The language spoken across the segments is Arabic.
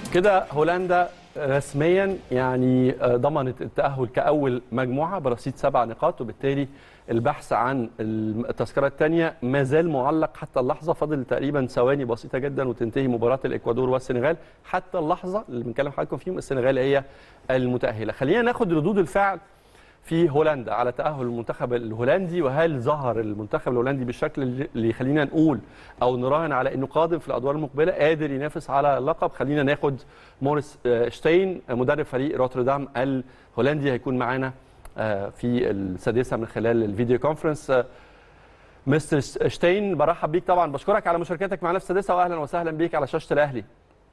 كده هولندا رسميا يعني ضمنت التأهل كأول مجموعة برصيد 7 نقاط، وبالتالي البحث عن التذكرة الثانية ما زال معلق حتى اللحظة. فاضل تقريبا ثواني بسيطة جدا وتنتهي مباراة الإكوادور والسنغال. حتى اللحظة اللي بنتكلم حضراتكم فيهم السنغال هي المتأهلة. خلينا ناخد ردود الفعل في هولندا على تأهل المنتخب الهولندي، وهل ظهر المنتخب الهولندي بالشكل اللي يخلينا نقول أو نراهن على أنه قادم في الأدوار المقبلة قادر ينافس على اللقب. خلينا ناخد موريس شتين مدرب فريق روتردام الهولندي هيكون معانا في السادسة من خلال الفيديو كونفرنس. مستر شتين برحب بيك، طبعا بشكرك على مشاركتك معنا في السادسة، وأهلا وسهلا بيك على شاشة الأهلي.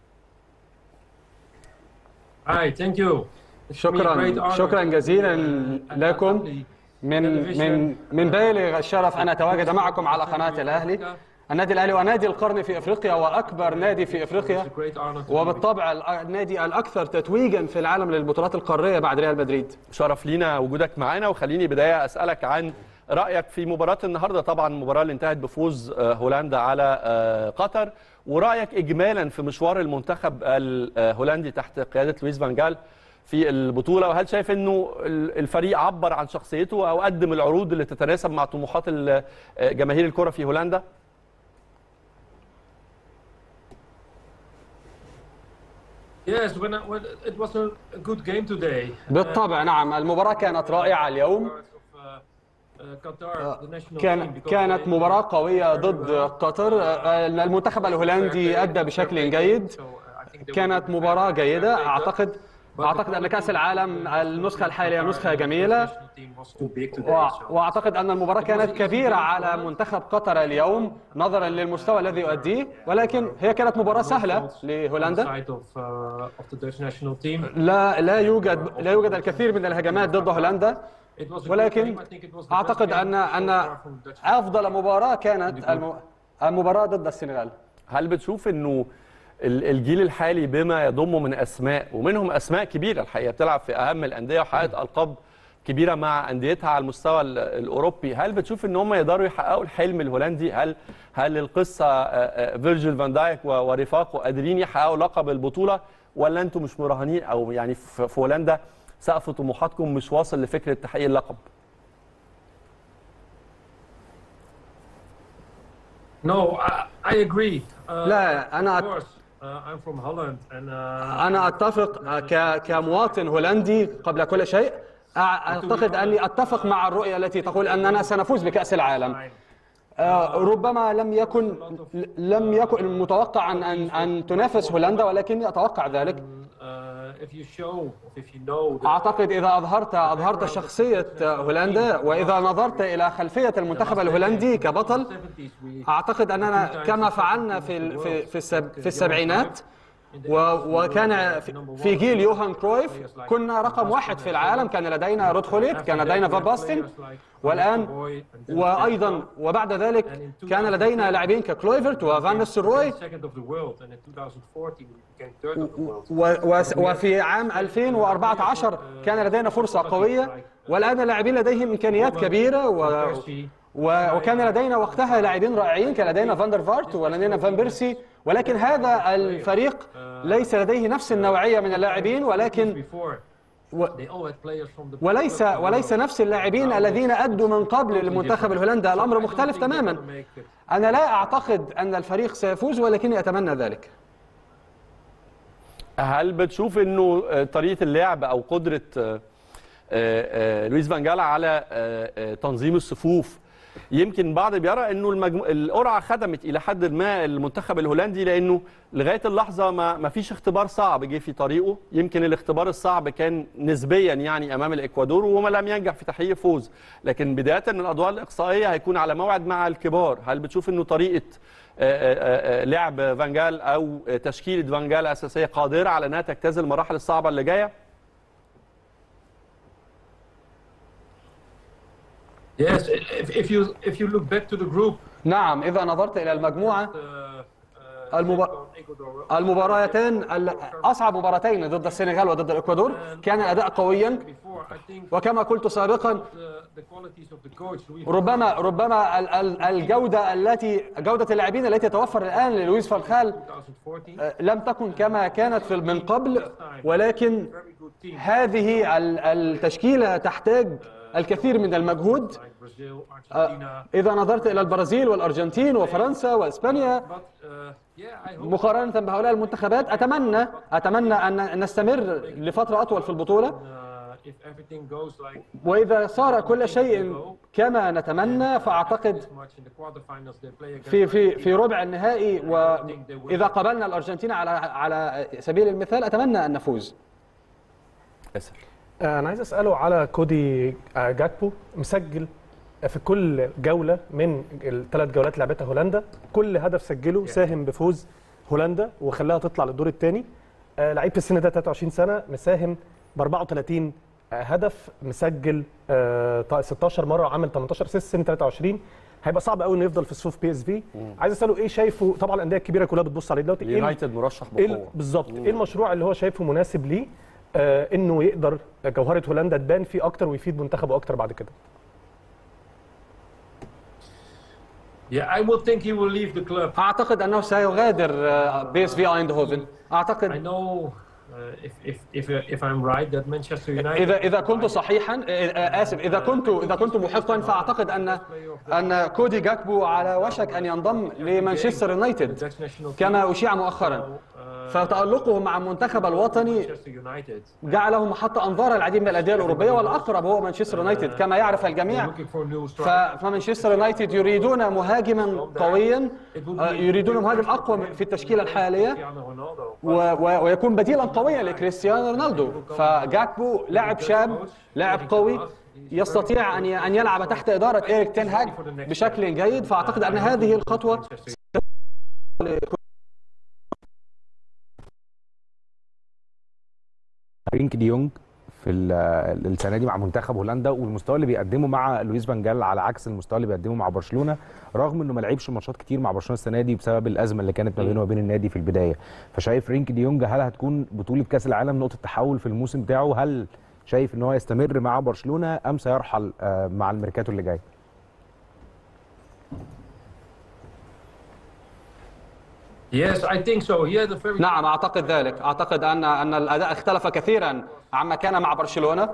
Hi, thank you. شكرا جزيلا لكم. من بالغ الشرف أن أتواجد معكم على قناة الأهلي. النادي الأهلي هو نادي القرن في إفريقيا وأكبر نادي في إفريقيا، وبالطبع النادي الأكثر تتويجا في العالم للبطولات القارية بعد ريال مدريد. شرف لينا وجودك معنا، وخليني بداية أسألك عن رأيك في مباراة النهاردة. طبعا المباراة اللي انتهت بفوز هولندا على قطر، ورأيك إجمالا في مشوار المنتخب الهولندي تحت قيادة لويس فان جال في البطولة، وهل شايف انه الفريق عبر عن شخصيته او قدم العروض اللي تتناسب مع طموحات جماهير الكرة في هولندا؟ بالطبع نعم، المباراة كانت رائعة اليوم. كانت مباراة قوية ضد قطر. المنتخب الهولندي أدى بشكل جيد، كانت مباراة جيدة. أعتقد أن كأس العالم النسخة الحالية نسخة جميلة، وأعتقد أن المباراة كانت كبيرة على منتخب قطر اليوم نظرا للمستوى الذي يؤديه، ولكن هي كانت مباراة سهلة لهولندا. لا يوجد الكثير من الهجمات ضد هولندا، ولكن أعتقد أن أفضل مباراة كانت المباراة ضد السنغال. هل بتشوف أنه الجيل الحالي بما يضمه من أسماء، ومنهم أسماء كبيرة الحقيقة بتلعب في أهم الأندية وحققت ألقاب كبيرة مع أنديتها على المستوى الأوروبي، هل بتشوف أن هم يقدروا يحققوا الحلم الهولندي؟ هل القصة فيرجيل فان دايك ورفاقه قادرين يحققوا لقب البطولة، ولا أنتم مش مراهنين أو يعني في هولندا سقف طموحاتكم مش واصل لفكرة تحقيق اللقب؟ No, I agree. لا، أنا أتفق كمواطن هولندي قبل كل شيء. أعتقد أني أتفق مع الرؤية التي تقول أننا سنفوز بكأس العالم. ربما لم يكن متوقعا أن تنافس هولندا، ولكني أتوقع ذلك. أعتقد إذا أظهرت شخصية هولندا، وإذا نظرت إلى خلفية المنتخب الهولندي كبطل، أعتقد أننا كما فعلنا في السبعينات، وكان في جيل يوهان كرويف كنا رقم 1 في العالم. كان لدينا رود خوليت، كان لدينا فان باستن، والآن وأيضا وبعد ذلك كان لدينا لاعبين ككلويفرت وفان نيستلروي، وفي عام 2014 كان لدينا فرصة قوية، والآن اللاعبين لديهم إمكانيات كبيرة، وكان لدينا وقتها لاعبين رائعين. كان لدينا فاندر فارت ولدينا فان بيرسي، ولكن هذا الفريق ليس لديه نفس النوعية من اللاعبين، وليس نفس اللاعبين الذين أدوا من قبل للمنتخب الهولندي. الأمر مختلف تماما. أنا لا أعتقد أن الفريق سيفوز، ولكني أتمنى ذلك. هل بتشوف أنه طريقة اللعب أو قدرة لويس فان جال على تنظيم الصفوف، يمكن بعض بيرى انه القرعه خدمت الى حد ما المنتخب الهولندي، لانه لغايه اللحظه ما فيش اختبار صعب جه في طريقه. يمكن الاختبار الصعب كان نسبيا يعني امام الاكوادور وما لم ينجح في تحقيق فوز، لكن بدايه من الادوار الاقصائيه هيكون على موعد مع الكبار. هل بتشوف انه طريقه لعب فان جال او تشكيله فان جال الاساسيه قادره على انها تجتاز المراحل الصعبه اللي جايه؟ Yes, if you look back to the group. نعم، إذا نظرت إلى المجموعة المباراتين أصعب مباراتين ضد السنغال وضد الإكوادور كان الأداء قويا، وكما قلت سابقا ربما جودة اللاعبين التي تتوفر الآن للويس فان خال لم تكن كما كانت من قبل، ولكن هذه التشكيلة تحتاج الكثير من المجهود. إذا نظرت إلى البرازيل والأرجنتين وفرنسا وإسبانيا مقارنة بهؤلاء المنتخبات، أتمنى أن نستمر لفترة أطول في البطولة، وإذا صار كل شيء كما نتمنى فأعتقد في ربع النهائي، وإذا قابلنا الأرجنتين على سبيل المثال أتمنى أن نفوز. أنا عايز أسأله على كودي جاكبو، مسجل في كل جولة من الثلاث جولات اللي لعبتها هولندا، كل هدف سجله ساهم بفوز هولندا وخلاها تطلع للدور الثاني. لعيب في السن ده 23 سنة، مساهم ب 34 هدف، مسجل 16 مرة وعامل 18 اسيست. سن 23 هيبقى صعب قوي انه يفضل في صفوف بي اس في. عايز اساله ايه شايفه، طبعا الانديه الكبيره كلها بتبص عليه دلوقتي، اليونايتد مرشح بقوه بالظبط، ايه المشروع اللي هو شايفه مناسب ليه انه يقدر جوهره هولندا تبان فيه اكتر ويفيد منتخبه اكتر بعد كده؟ I will think he will leave the club. أعتقد أنه سيغادر بي اس في ايندهوفن. أعتقد I know if I'm right that Manchester United. إذا كنت صحيحا، آسف، إذا كنت محقا، فأعتقد أن كودي جاكبو على وشك أن ينضم لمانشستر يونايتد كما أشيع مؤخرا. فتألقه مع المنتخب الوطني جعله محط أنظار العديد من الأندية الأوروبية، والأقرب هو مانشستر يونايتد كما يعرف الجميع. فمانشستر يونايتد يريدون مهاجما قويا، يريدون مهاجم أقوى في التشكيلة الحالية ويكون بديلا قويا لكريستيانو رونالدو. فجاكبو لاعب شاب، لاعب قوي، يستطيع أن يلعب تحت إدارة إيريك تين هاج بشكل جيد. فأعتقد أن هذه الخطوة فرينك دي يونج في السنه دي مع منتخب هولندا، والمستوى اللي بيقدمه مع لويس فان جال على عكس المستوى اللي بيقدمه مع برشلونه، رغم انه ما لعبش ماتشات كتير مع برشلونه السنه دي بسبب الازمه اللي كانت ما بينه وبين النادي في البدايه. فشايف فرينك دي يونج هل هتكون بطوله كاس العالم نقطه تحول في الموسم بتاعه؟ هل شايف ان هو يستمر مع برشلونه ام سيرحل مع الميركاتو اللي جاي؟ Yes, I think so. He had a very نعم، أعتقد ذلك. أعتقد أن الأداء اختلف كثيرا عما كان مع برشلونة.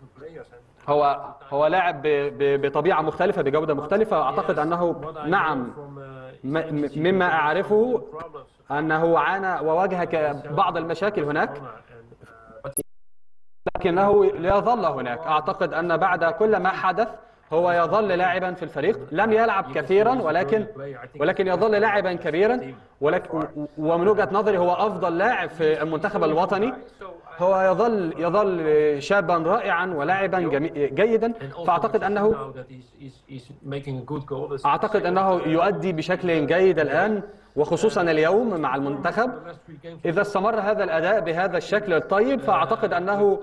هو لاعب بطبيعة مختلفة، بجودة مختلفة. أعتقد أنه نعم، مما أعرفه أنه عانى وواجه بعض المشاكل هناك، لكنه يظل هناك. أعتقد أن بعد كل ما حدث هو يظل لاعبا في الفريق، لم يلعب كثيرا ولكن يظل لاعبا كبيرا، ومن وجهة نظري هو أفضل لاعب في المنتخب الوطني. هو يظل شابا رائعا ولاعبا جيدا. فأعتقد أنه يؤدي بشكل جيد الآن، وخصوصا اليوم مع المنتخب. إذا استمر هذا الأداء بهذا الشكل الطيب فأعتقد أنه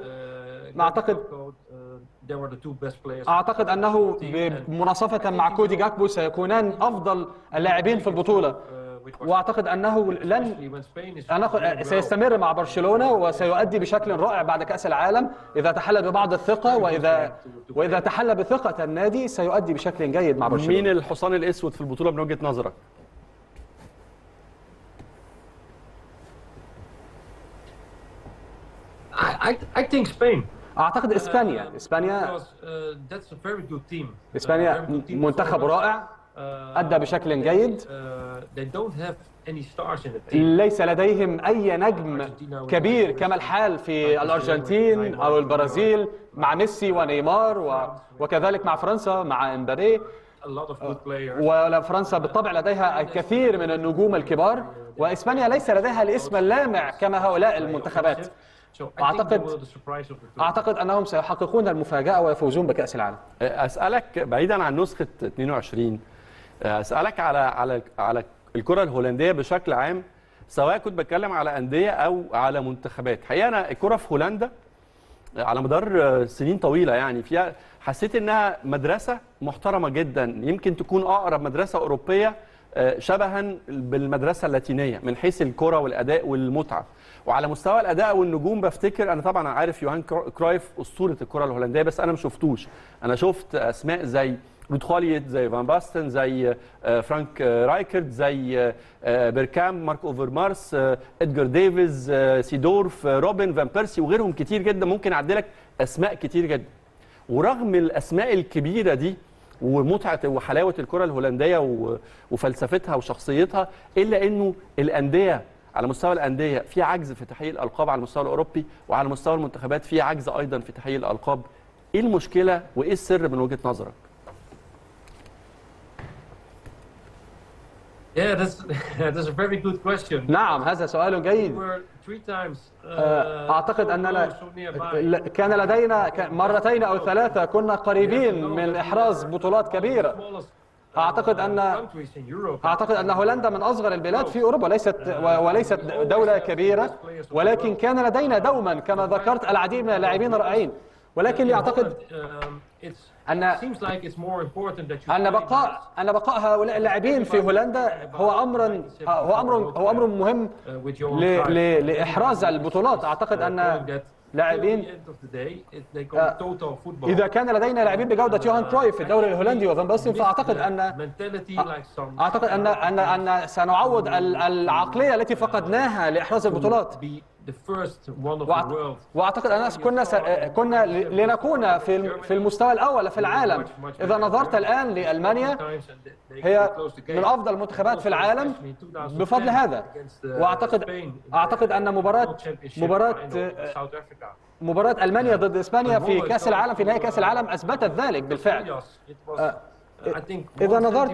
مناصفة مع كودي جاكبو سيكونان أفضل اللاعبين في البطولة. وأعتقد أنه سيستمر مع برشلونة وسيؤدي بشكل رائع بعد كأس العالم إذا تحلى ببعض الثقة، وإذا تحلى بثقة النادي سيؤدي بشكل جيد مع برشلونة. مين الحصان الأسود في البطولة من وجهة نظرك؟ I think Spain. أعتقد إسبانيا. إسبانيا منتخب رائع، أدى بشكل جيد. ليس لديهم أي نجم كبير كما الحال في الأرجنتين أو البرازيل مع ميسي ونيمار، وكذلك مع فرنسا مع امبابي. وفرنسا بالطبع لديها الكثير من النجوم الكبار، وإسبانيا ليس لديها الاسم اللامع كما هؤلاء المنتخبات. أعتقد أنهم سيحققون المفاجأة ويفوزون بكأس العالم. أسألك بعيدا عن نسخة 22، أسألك على الكرة الهولندية بشكل عام، سواء كنت بتكلم على أندية أو على منتخبات. حقيقة أنا الكرة في هولندا على مدار سنين طويلة يعني فيها حسيت إنها مدرسة محترمة جدا، يمكن تكون أقرب مدرسة أوروبية شبها بالمدرسه اللاتينيه من حيث الكره والاداء والمتعه. وعلى مستوى الاداء والنجوم بفتكر انا طبعا عارف يوهان كرويف اسطوره الكره الهولنديه، بس انا ما شفتوش. انا شفت اسماء زي رود خوليت، زي فان باستن، زي فرانك رايكرد، زي بيركام، مارك اوفرمارس، ادجار ديفيز، سيدورف، روبن فان بيرسي وغيرهم كتير جدا. ممكن اعدي لك اسماء كتير جدا. ورغم الاسماء الكبيره دي ومتعه وحلاوه الكره الهولنديه وفلسفتها وشخصيتها، الا انه الانديه على مستوى الانديه في عجز في تحقيق الالقاب على المستوى الاوروبي، وعلى مستوى المنتخبات في عجز ايضا في تحقيق الالقاب. ايه المشكله وايه السر من وجهه نظرك؟ Yeah, that's a very good question. نعم، هذا سؤال جيد. أعتقد أننا كان لدينا مرتين أو ثلاثة كنا قريبين من إحراز بطولات كبيرة. أعتقد أن هولندا من أصغر البلاد في أوروبا، وليست دولة كبيرة، ولكن كان لدينا دوما كما ذكرت العديد من اللاعبين الرائعين. ولكن أعتقد أن بقاء هؤلاء اللاعبين في هولندا هو أمر مهم لإحراز البطولات. أعتقد أن لاعبين إذا كان لدينا لاعبين بجودة يوهان كرويف في الدوري الهولندي وفان باستن، فأعتقد أن سنعوض العقلية التي فقدناها لإحراز البطولات. واعتقد اننا كنا لنكون في المستوى الاول في العالم. اذا نظرت الان لالمانيا، هي من افضل المنتخبات في العالم بفضل هذا. واعتقد ان مباراة المانيا ضد اسبانيا في كاس العالم، في نهائي كاس العالم، اثبتت ذلك بالفعل. إذا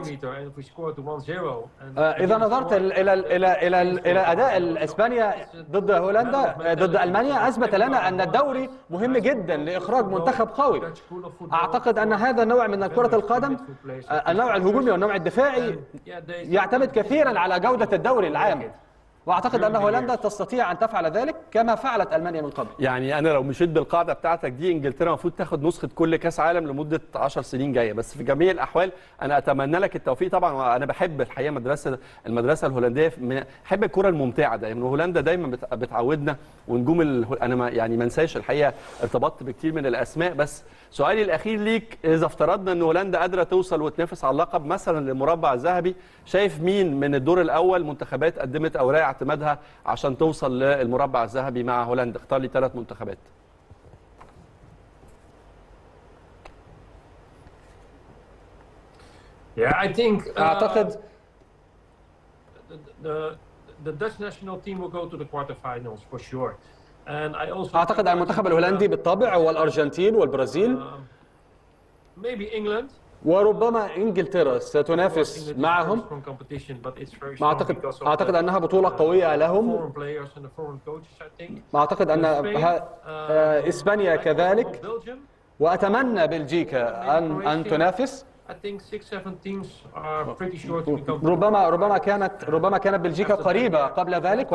نظرت إلى أداء إسبانيا ضد هولندا ضد ألمانيا، أثبت لنا أن الدوري مهم جدا لإخراج منتخب قوي. أعتقد أن هذا النوع من كرة القدم، النوع الهجومي والنوع الدفاعي، يعتمد كثيرا على جودة الدوري العام. واعتقد ان هولندا تستطيع ان تفعل ذلك كما فعلت المانيا من قبل. يعني انا لو مشيت بالقاعده بتاعتك دي، انجلترا المفروض تاخد نسخه كل كاس عالم لمده 10 سنين جايه. بس في جميع الاحوال انا اتمنى لك التوفيق طبعا. وانا بحب الحقيقه المدرسه الهولنديه، بحب الكره الممتعه دايما. هولندا دايما بتعودنا، ونجوم انا ما انساش الحقيقه ارتبطت بكتير من الاسماء. بس سؤالي الاخير ليك، اذا افترضنا ان هولندا قادره توصل وتنافس على اللقب مثلا للمربع الذهبي، شايف مين من الدور الاول منتخبات قدمت اوراق اعتمادها عشان توصل للمربع الذهبي مع هولندا؟ اختار لي 3 منتخبات. أعتقد the Dutch national team will go to the quarterfinals for sure. أعتقد أن المنتخب الهولندي بالطبع هو الأرجنتين والبرازيل. Maybe England. وربما انجلترا ستنافس معهم. اعتقد انها بطوله قويه لهم. اعتقد ان اسبانيا كذلك، واتمنى بلجيكا ان تنافس. ربما كانت بلجيكا قريبه قبل ذلك،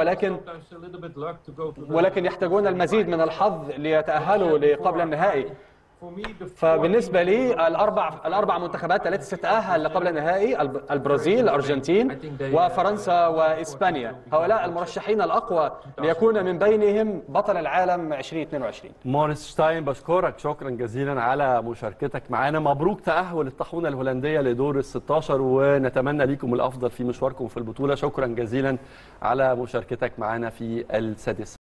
ولكن يحتاجون المزيد من الحظ ليتاهلوا لقبل النهائي. فبالنسبة لي الأربع منتخبات التي ستتأهل لقبل النهائي، البرازيل، الأرجنتين، وفرنسا وإسبانيا، هؤلاء المرشحين الأقوى ليكون من بينهم بطل العالم 2022. موريس شتاين، بشكرك شكرا جزيلا على مشاركتك معنا. مبروك تأهل الطاحونة الهولندية لدور ال16، ونتمنى لكم الأفضل في مشواركم في البطولة. شكرا جزيلا على مشاركتك معنا في السادسة.